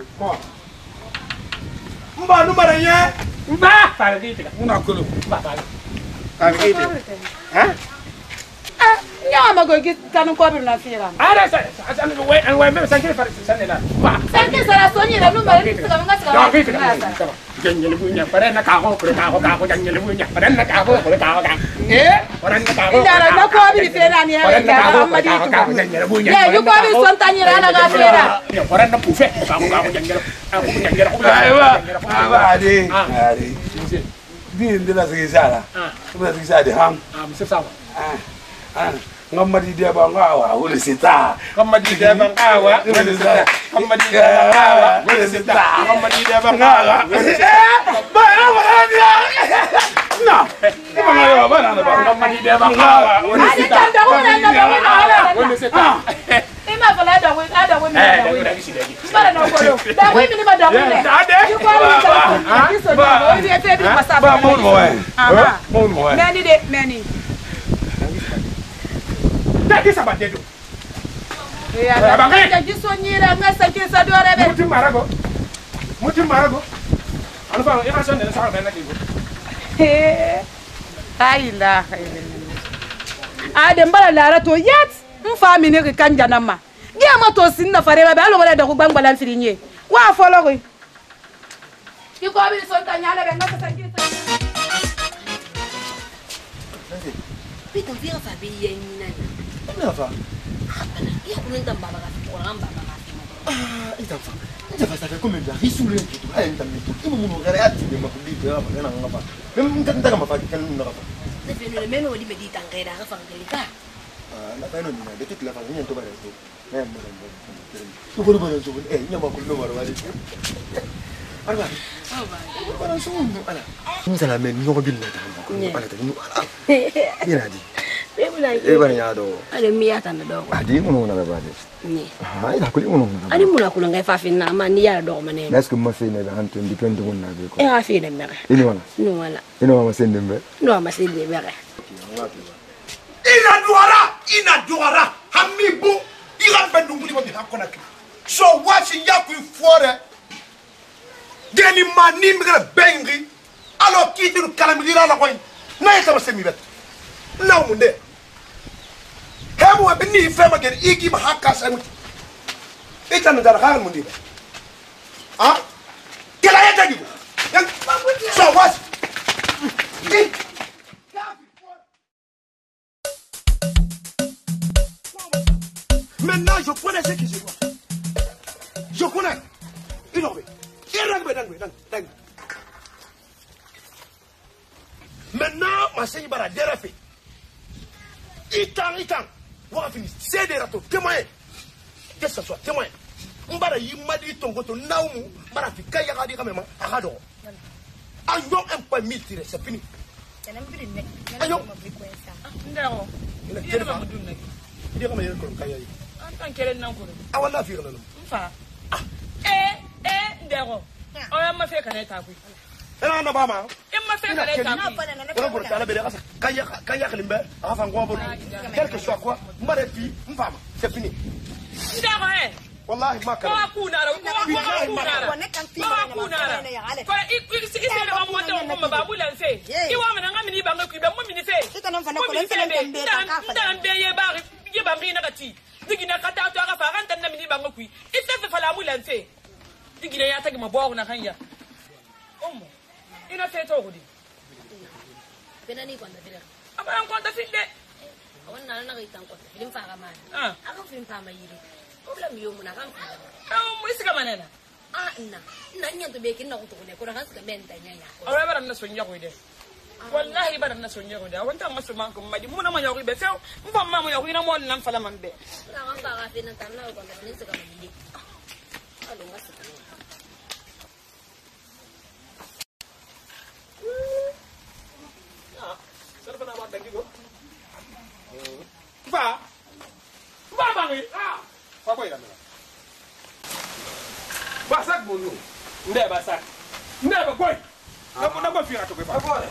Mba numara nya. Mba fa ri tika. Una kolo. Mba fa. Ka ke ite. Ha? Nya ma go git kanu ko bir na fira. Ara sa an we me sanke fa sanela. Ba. Sanke sara sonyi la numara ni tika nga tika. Ya fi tika. Ganyele bunya pare na ka ko ganyele bunya pare na ka ko pare ka pare na ka ko. Indara na ko bir fira ni ha ya amadi tu. Ganyele bunya. Ya yu ko bir son tanyira na ga fira. Ya pare na pufe ka ko ganyele. Aku ganyele ko. Aiwa ade. Ade. Di ndila sigi sala. Ndila sigi sala ham. Mse sawa. Ngamadi dia bangawa ule sita. Ngamadi dia bangawa ule sita. Ngamadi dia bangawa ule sita. Ngamadi dia bangawa ule sita. No. Bangawa bana bana. Ngamadi dia bangawa ule sita. Ule sita. Ima fala da we ada we mi da we. Bara na ko do. Da we mi ni ma da we le. Yu ko mi da. Ki so do. O bi e fe bi masa. Ba mo mo eh. Mo mo eh. Many de many. Dadi sabate do. Ya da ji so nyira nga sanke sa do rebe. Mutim marago. Anu fa e ka son de sa ba na ki go. Ai la. Ade mbala lara to yet. Mfa mi ne kan janama. Gi ama to sin na fare ba alo wala da ku gbangbala firinye. Wa folo ko. Ki ko bi so tanya le be nga sanke sa. Pita vira fa bi yenina. Nafa. Ya kunenta baba ka orang baba ka. Itafa. Itafa sa ko menda risule kitu. Ay ntamito. Imu muno gare ati de mafudi ya ba na ngapa. Mem ntaka mafadi kan ngapa. Ne fenu le meno di medita ngera ka fa ngelika. La pena ni de toute la famille to bare to. Nem mo dem. To ko bare so nyama ko no bare wali. Arba. Bara so no ala. Nsala men no ko billa ta ko. Ala ta no ala. Ina di. Bana ya do. Ale miya tan do. Adi mo na ba de. Ni. Ai da ko li mo. Ani muna kula ngai fa fin na ma ni ya do mane. Est-ce que ma fille ne va entendre depend on na be ko. E ha fi de mere. Ini wala. No wala. Ino ma sende mbe. No ma se de mere. Ina duara hamibu ira bendu nguli bobi hakona ki so wachi yaku fore deni mani migala bengi alo kitu kalamira la koy na yata basemi bet na munde hemu abini fema gen igi ma hakka sanu eta na dara khaal mundi ah kala yata digo so wachi Maintenant, je connais ce que je dois faire. Je connais. Il en veut. Maintenant, ma seigne bara déraper. Itang. On va finir. C'est des râteaux. Témoin. Que ce soit. Témoin. On va y madi ton goto. Naoumu. Bara fi kaya gadi quand même. Arado. Ayon un point 1000 tiré. C'est fini. Ayon. Ndaro. Il est tellement dunne. Il est comme il est comme kaya. An kelen nan ko. Awala fi gana. Mfa. Ndaro. O ya ma fe kana ta ku. Ela na ba ma. Ma fe kana ta ku. Wala pour tala bere asa kaya klimbe afa ngwa quel que soit quoi mbare fi mfama c'est fini Ndaro wallahi ma kana ko kunara ko kunara ko isi na ba mo ta ko ba bu lan fe I wa mana ngami ni ba ngakwi ba mo mini fe Ita nan fa na ko lan fe be ka fa. Dan be ye ba ye ba mi na kati digina kata to aka fa ran tan na mini ba ngakwi ita fe fala mu lan fe digina ya tagi mabo na hanya omo ina fe to gudi Bena ni kwanda vile. abana kwanda finde Wannan na ga itan ko. Bilin fa ga mana. Aka fin fa mai yiri. Problem yo muna kan fa. Mu isi kama nana na nyanto be kin na ko to ne ko ran ska menta nyanya awai baran na sonya ko ide wallahi baran na sonya ko da wanta masu man ko maji mu na ma yawo be few mbam ma mo yawo ina mo nan fala man be na kan ba ga finan tan na ko ga nin ska mali alo masu Serba nama dangi go. Ba bangi. Ba boy la mena. Basak bonu. Nde basak. Nde ba boy. Na ba fi ato be fa. Boy.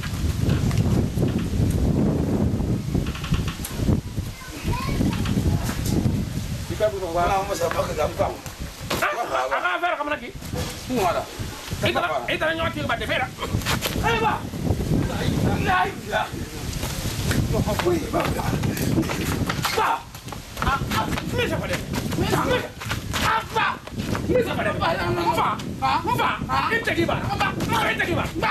Ika bu ba. Wala mo sa ba ka gam fam. Aka fer kamna ki. Wala. Ita na nyoti ba de fera. Ay ba. La ila. Ba. Misa pada. Misa pada. Mfa. Kita di mana? Kita di mana?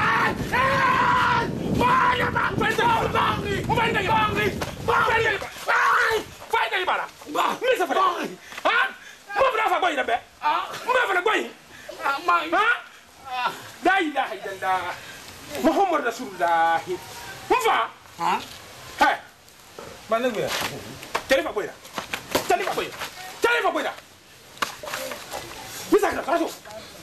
Misa pada. Hah? Mau berapa boy dah be? Mau berapa boy? Hah? La ilaha illallah. Muhammad Rasulullah. Mfa. Hah? Hey. Mana gue? Cari Pak Boy dah. Cari Pak Boy. Cari Pak Boy dah. Bisa enggak langsung?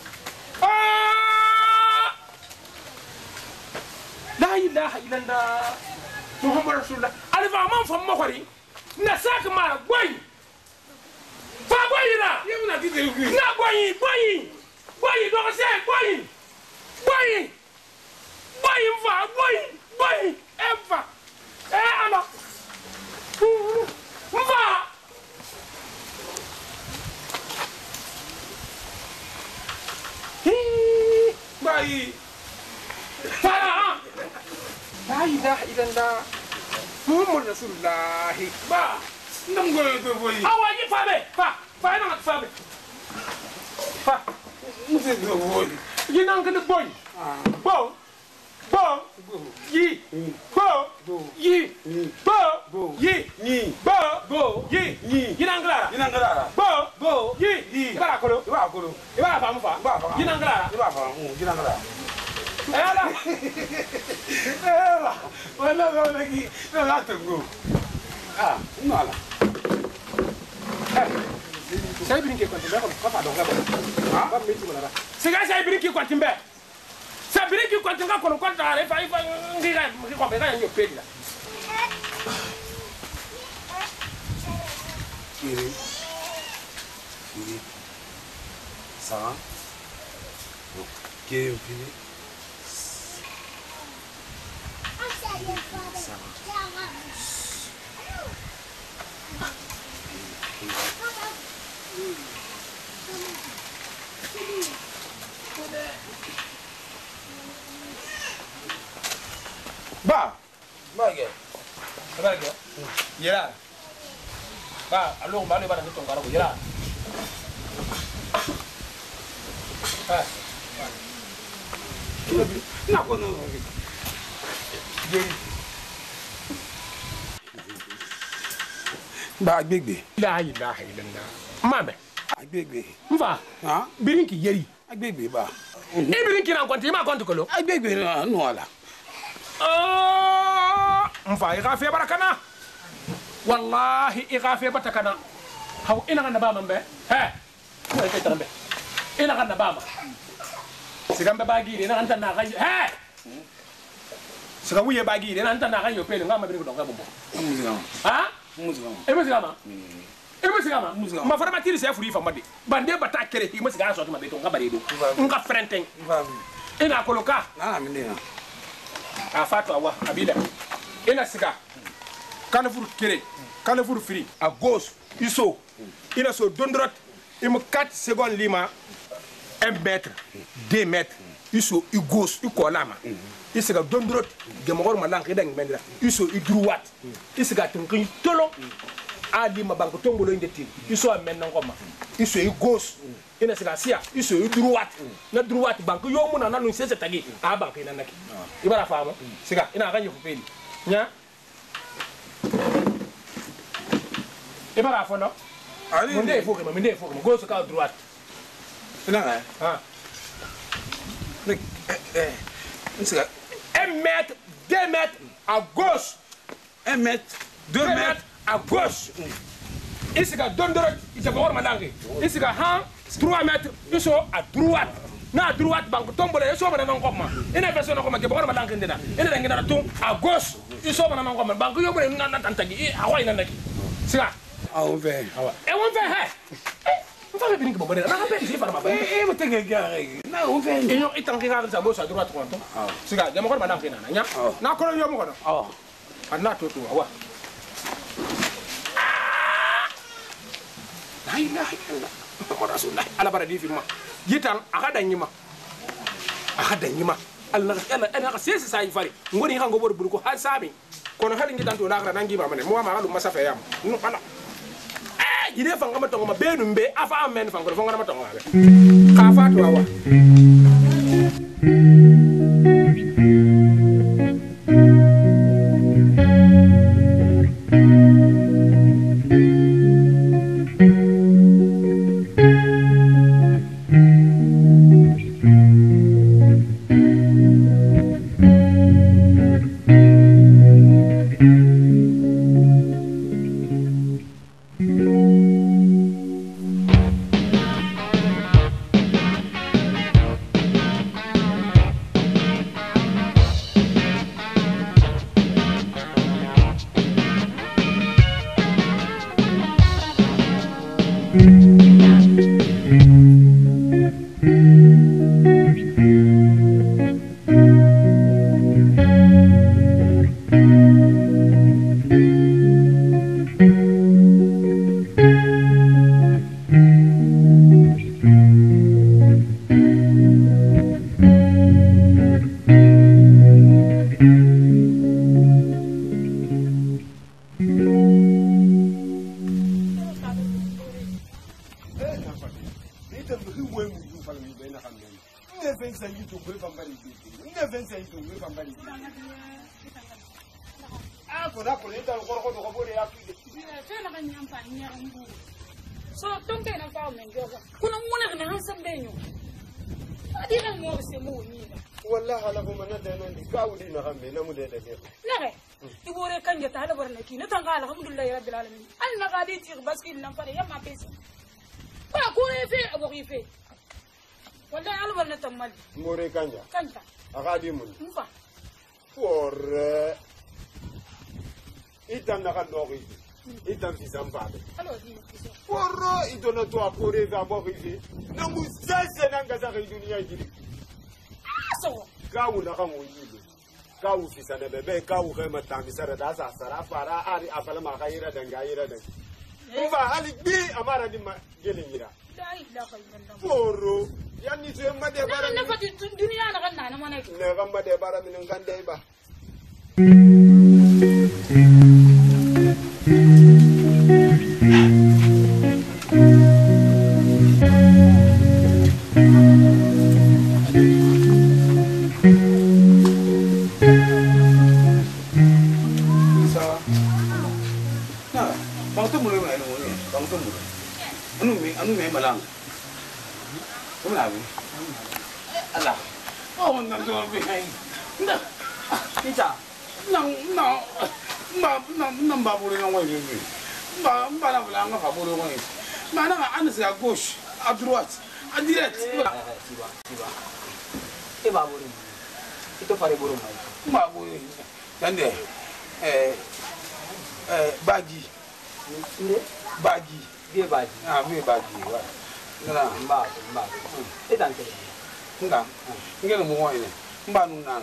La ilaha illallah. Muhammad Rasulullah. Alifa man fa makhari. Na sak mara boy. Fa boy na. Yemu na ti de gue. Na boy. Boy do ka say boy. Boy. Boy fa boy. Boy. Eva. Ana. Mva. Bayi. Para. La ilaha illallah. Muhammad Rasulullah. Ba. Ndam goyo to boy. Awaji fa be. Fa na fa be. Fa. Muse do boy. Yinang ke de boy. Bo. Yi. Bo. Yi. Bo. Yi. Ni. Bo. Yi. Ni. Yinang klara. Ina ngara. Bo. Yi. Ibara kolo. Iba akolo. Ibara fa mu fa. Yinang klara. Iba fa. Ina ngara. Ela. Ela. Wala lagi. Na la tengo. Nala. Saya birin ke kwanti be ko fa do ngaba. Ba mi ti mo na. Siga saya birin ke kwanti be. Sa birin ke kwanti nga kono kwanta re fa ngiga ko be ga nyo pedi la. Kiri. Ça. Kiri fini. Ba. Bage. Bage. Yera. Ba, alo ba le ba na tongara ko yera. Na ko no. Ba agbegbe. La ilaha illallah. Mame. Agbegbe. Mfa. Ha? Birinki yeri. Agbegbe ba. E birinki na kwanti ma kwanti kolo. Agbegbe na no ala. Mfa i gafe barakana. Wallahi i gafe batakana. Haw ina ga naba mambe. He. Ko e tambe. Ina ga naba ma. Sigambe bagi ina anta na ga. He. Siga wuye bagi ina anta na ga yo pele ngama birinki donga bombo. Ha? Musigama. Ma fara matiri se furi fa made. Bande bata kere hi musiga so ma beto ngabare do. Nga frenten. Ina koloka. Na mindina. A fatu awa abida. Ina siga. Kana furu kere. Kana furu free. A gauche, iso. Ina so dondrot. Im 4 secondes lima 1 mètre, 2 mètres. Iso i gauche, i kolama. Isiga dondrot gemogor malang kedang mendra. Iso i droite. Isiga tinkin tolo. Ali mabanko tongolo indeti. Iso amen ngoma. Iso i gauche. Ina siga sia. Iso i droite. Na droite banko yo muna nanu sese tagi. A banko ina naki. Ibara famo. Siga ina ganyo fupeli. Nya. Ibara fono. Munde foke ma gauche ka droite. Non, Ah. C'est 1 mètre, 2 mètres à gauche. 1 mètre, 2 mètres à gauche. Ici, il y a 2 mètres. Ici, il y a 3 mètres. Ici, à droite. Na droite, banque tombe les choses dans comment. Et la personne comme qui est pas dans l'endroit. Et la langue dans à gauche. Ils sont dans comment. Banque yo pas dans tantagi. Hawaii dans qui. C'est ça. Ah, on fait. Et on fait hein. On va venir que bon. On rappelle j'ai pas ma. Eh, vous tenez gars. Non, on fait. Et yo itan qui regarde à gauche à droite quoi. C'est ça. Il y a encore madame qui na. Nya. Na ko yo mo ko. Ah. Ana to to wa. La ilaha illallah. Rasulullah ala bara di fi ma. Yitan akada nyima Allah ana ka sesi sai fari ngoni ha ngobor buru ko ha sabi kono hali ngi tanto nakra nangi ba mane mo ma alu masafa yam no bala jide fa ngama tongo ma benu mbe afa amen fa ngoro fa ngama tongo abe ka fa to wa So don't get a foul and go. Kuna muna na handsome benyo. I didn't know se mo ni. Wallahi ala ko manada non di kawdi na kambe na mu de de. Nare. Ibore kan ya tala barna ki na tanga alhamdulillah rabbil alamin. Al nagadi ti baskil nan fare yamma pesa. Ba ko ne fe abo ki fe. Wallahi al barna tamal. More kanja. Kanja. Akadi mun. Mfa. For itan na kan dogi. Itan fi sampade. Alo di. Porro idono to apore za bo fi. Na mu sase nan ga za dunia jiri. So. Kawu na kan wonyi. Kawu fi sana bebe kawu kai mata misara da sa sara fara ari afala ma khaira dan gaira dan. Ufa hali bi amara ni ma gelin yira. Dai da kai dan. Porro yani to yamma de bara. Na fati dunia na kan na mana ki. Ne kan ma de bara min kan dai ba. Anu me malang. Kamu lagi? Allah. Oh, nanti orang behai. Ndak. Kita. Nam babure na wai ni. Mba na bula nga babure wai. Mana nga anas à gauche, à droite, à direct. Siwa. E babure. Ito fare buru mai. Babure. Dande. Bagi. Bagi. Dia bagi. Ah, dia bagi. Ngana mba. E tante. Nga. Ngene mo wai ni. Mba nu na.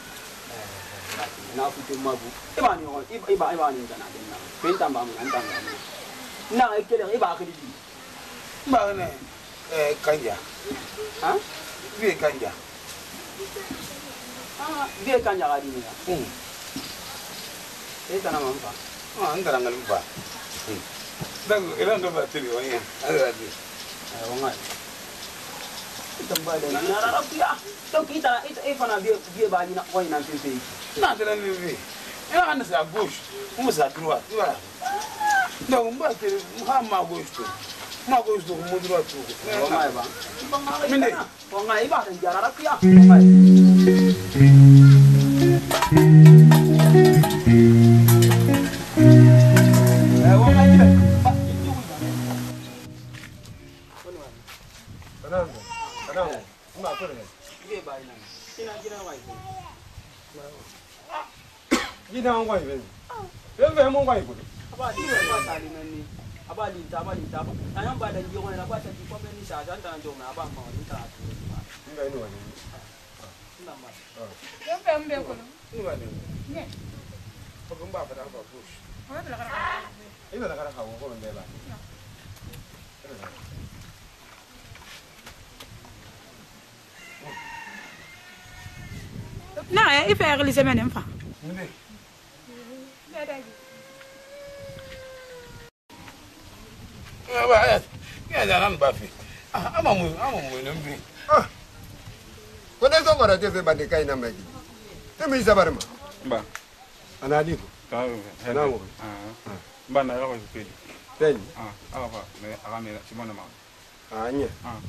Na futu mabu. Iba ni on, iba ni kana dinna. Penta mba mun anta mba. Na ekele iba akidi. Mba ne kanja. Ha? Vie kanja. Ah, vie kanja kadi ni. Eta na mamba. Ah, ndara ngalimba. Dago ila ndo batili wanya. Ada di. Wanga. Tambah dan nara rapia. To kita itu fana dia bagi nak koi nanti tu. Na dela ni vi. Ela anda sa gauche, como sa droite, voilà. Donc on va te ma gauche. ma ko so mo dura to Ko mai ba. mine ko ngai ba dan jara rapiya ko ngai wo ngai ni Kana. Ma ko ne. ke ba ina kina wai Gida an kwai ben. Ben ben mun kwai ko. abali ba sali nani abali ta ba ayan ba dan jiyo na ba ta ji ko ni sa jan tan jo na ba ma ni ta Inga ino wani. ina ma Yembe mbe kono. Ino wani. Ne. Ko kun ba fata ko push. Wala bela kara. Ino da kara ka ko ben ba. Na ife ya glise menen fa. Mine. ba ya da nan ba fi ama mu nembi Ko dai zo mara te fe bande kai na magi. Te mi sabar ma. Ba. Ana di ko. Ka. Ana mo. Ba na ya ko pe. Ten. Aba ba, me aga me simona ma. Anya.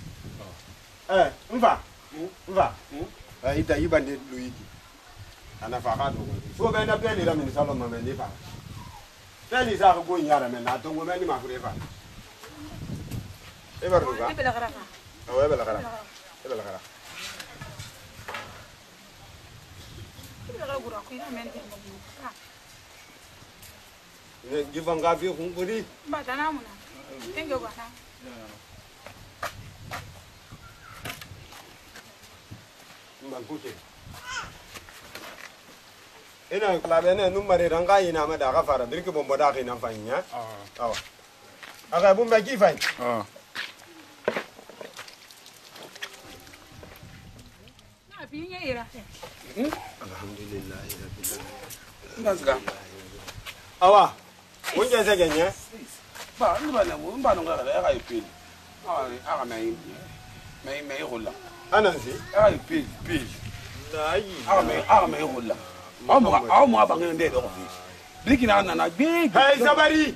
Mva. Mva. Ita ibande luigi. Ana fa ka do. So be na pe ni ra mi salo ma be ni fa. Te ni sa ko nyara me na to ngo me ni ma fure fa. E bar ruga. Bela kara. Awe bela kara. E bela kara. Bela kara gura ko ina men tin mo. Ne givanga fi hunguri. Ba dana muna. Tenge gwa na. Mbankuke. Ina klabe ne numare ranga ina ma da gafara birki bombo da kina fanya. Awa. Aga bumba ki fanya. Na binya ira. Alhamdulillah rabbil alamin. ndazga Awa. Wonje segenya. ba ni ba na mo ba no ga ga ipil aga mai rola Anansi. aga ipil Dai. aga mai rola aw mo ba ngende do ko fi blikina na gbe Hey sabari.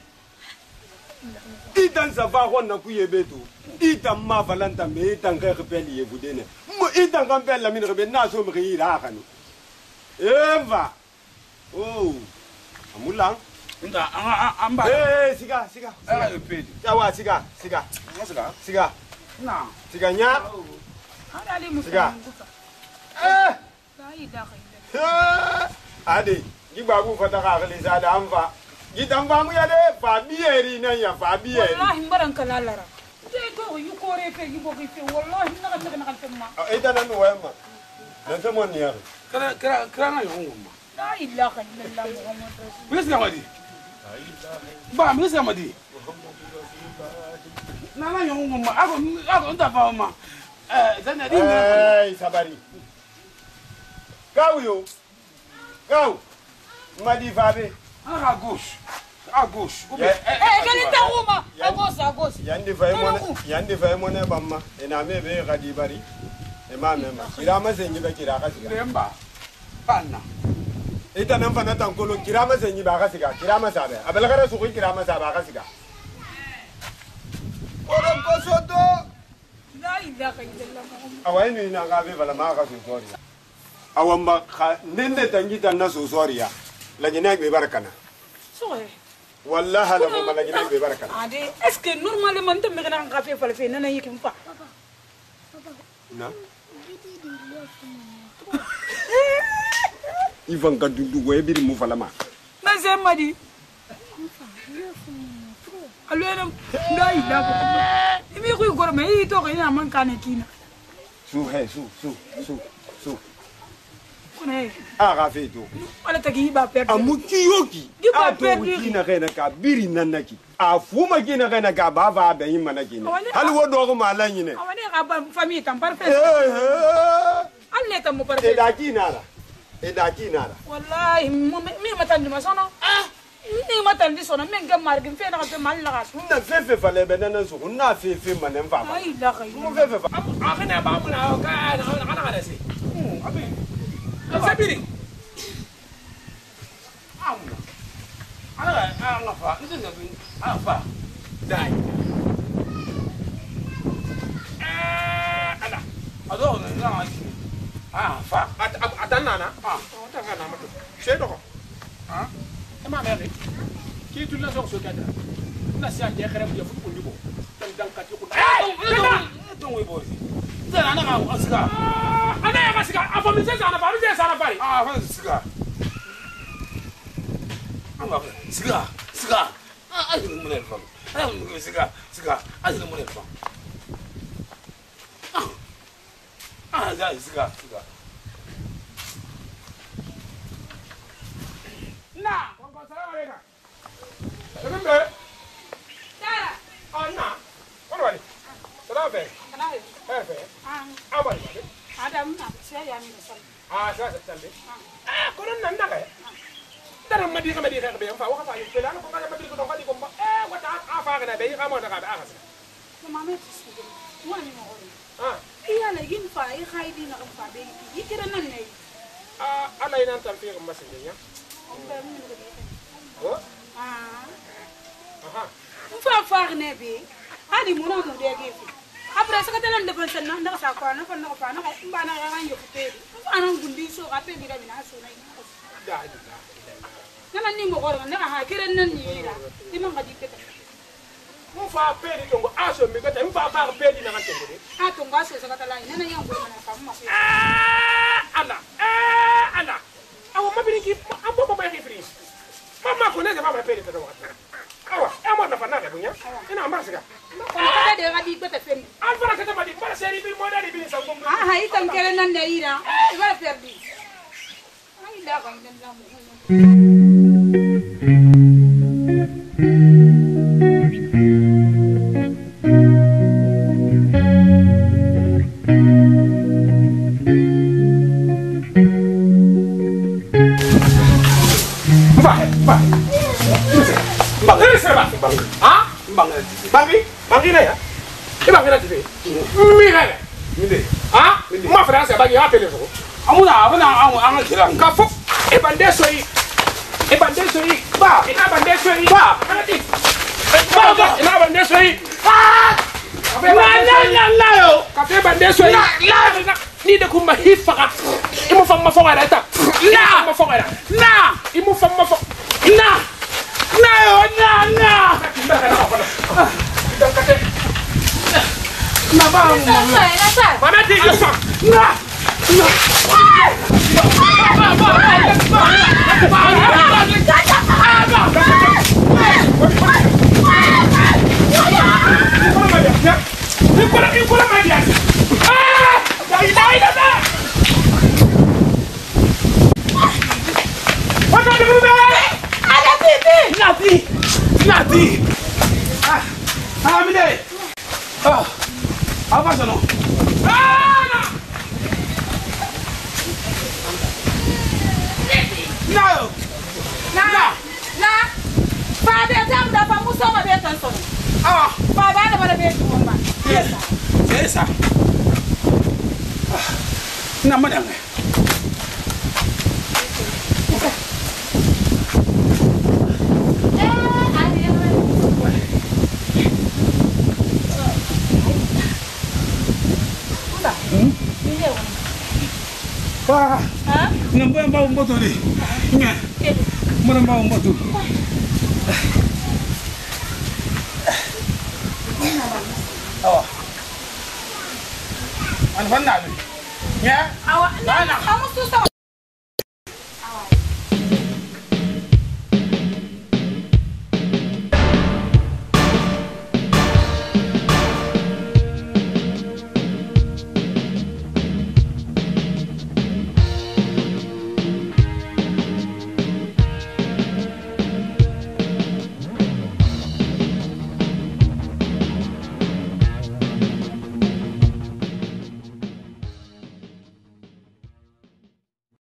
Itan safa honna kuye betu. Itan ma valanta me itan ka repeli ye budene. Mo itan kan pella min rebe na so mi ira kanu. Eva. Oh. Amulang. nda amba Siga. aga ipil Yawa siga. ngasga Siga. na Siga nya. Ada ali musa. Siga. Sai da kai. Ade, gigba bu fata ka kale sa da amfa. Gidan ba mu ya de fa biyeri nan ya fa biyeri. Wallahi mbaran kala lara. Dai ko yu ko re fe yu ko fe wallahi na ka ma. Ita nan wa ma. Dan ta mon ya. kra na yo ngoma La ilaha illallah muhammad rasul. wis na wadi ba mi sa madi na yo ngoma ako nda fa ma zanya di Hey, sabari. Kau yo. Kau. Madi fabe. à gauche Kali ta uma. A gauche. Yandi fay mo ne bamma. Ina me be gadi bari. E ma me ma. Kira ma senyi ba kira ka siga. lemba panna Ita nan fa na tankolo kira ma senyi ba ka siga. Kira ma sabe. Abel gara su kira ma sabe ka siga. Oran ko soto. La ilaha illallah muhammad. Awai ni na ga be bala ma ka su soriya. Awan ba nende tangi tan na su soriya. Lagina be barakana. Soe. Wallahi la mo lagina be barakana. Ade, est-ce que normalement tu me gana ngafe fala fe nana yikim fa. Na. Ivan ka dudu go ebiri mu fala ma. Na zemadi. Alwena la ilaha illallah. Imi ko gor me yi to ko ina man kana kina. Su. Kone. Aga fe to. Wala taki ba perde. Amuki yoki. Giba to perdi. kina kana ka biri nan naki. A fuma kina kana ka ba ba da yin mana kina. Hal wo do ko malan yine. Awani ka ba famille tam parfait. Alle tam mo E parfait. da kinara. Wallahi mi matandi masono. Ni matandi sono men ga margin fe na ka mal la ka. Na fefe fale be nan su. Na fefe manen fa ba. La ilaha Mu illallah. fefe fa. Akana ba mu na ka na se. Abi. Sabiri. ala fa ndu na bin ala fa Dai. fa atannana tangana mato shedo ko ma mere ki tulla so so kadra na sia je xere bu fu ko ndibo dan kat ko don we boy zana na ma asika ana ya kasika afo mi sesa na bari sesa na bari fa sika anga sika ai ni mun fa sika ai ni mun fa ja sika na ko salamu alaikum Remember? Dara. Oh, no. What about it? Salaam fe. Salaam. Fe. Apa ni? Adam na saya yang ni sal. Saya sampai. Konon nanda kaya. Dara madi ka be fa wa fa yu pela ko ka madi ko don ko ko wata afa ka na be ka mo na ka be aka. Mama tisi. Wani mo ori. Iya la yin fa ai khaidi na fa be. Yikira nan ne. Ala ina tan fi ko masin ya. Oh? Fa fa ne be. Hadi mo na mo de gefi. Après ça, quand on a besoin de nous, ça quoi, nous faisons pas, nous faisons pas, nous faisons pas, nous faisons pas, nous faisons pas, nous faisons pas, nous faisons Bangi na ya? Ke bangi na tipe? Mi gale. minde Ma frère c'est bangi a téléphone. Amuna an kiran Ka fo e bande soyi. E bande soyi. Ba, e na bande soyi. Ba, anati. Ba, e na bande soyi. Ba. La yo. Ka fe bande soyi. La. Ni de kuma hifaka. Imu fam ma fonga reta. La, ma fonga. Na, imu fam ma fonga. Na. Na yo, na. Na ba mo. Mana ti yo fa. Na. Nati. Mine. Apa sono? Na. Father, tell me that I'm so much better. Father, I never been to one. Yes, sir. Na madam. Nampak bau motor ni. Ingat. Mana bau motor? Oh. An fanna ni. Ya? Awak, kamu susah.